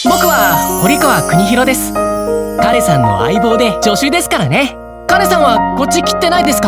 僕は堀川国広です。彼さんの相棒で助手ですからね。彼さんはこっち来てないですか？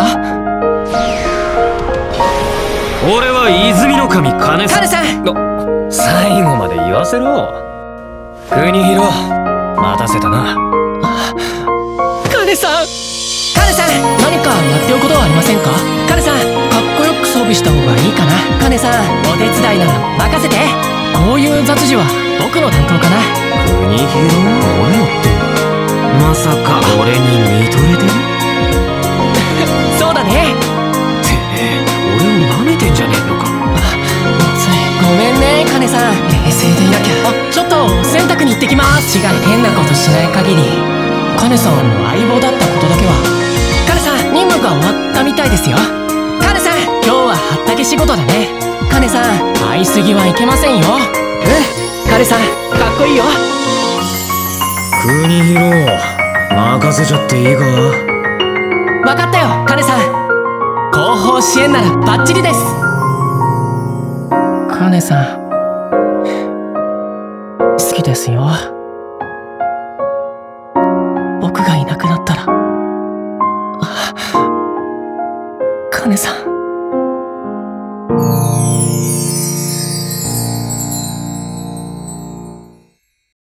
俺は泉の神金さん。 彼さん、 最後まで言わせろ。国広、待たせたな。 彼さん、彼さん、何かやっておくことはありませんか？彼さん、かっこよく装備した方がいいかな。彼さん、お手伝いなら任せて。こういう雑事は僕の担当かな。 国広、何やってんの？まさか俺に見とれてる？ そうだね。 てめえ、俺を舐めてんじゃねえのか。 ごめんね、金さん。冷静でいなきゃ。ちょっと洗濯に行ってきます。違い変なことしない限り金さんの相棒だったことだけは。金さん、任務が終わったみたいですよ。金さん、今日ははったけ仕事だね。金さん、会いすぎはいけませんよ。金さん、かっこいいよ。 国広、任せちゃっていいか？ 分かったよ、金さん。後方支援ならバッチリです。金さん、好きですよ。僕がいなくなったら、金さん。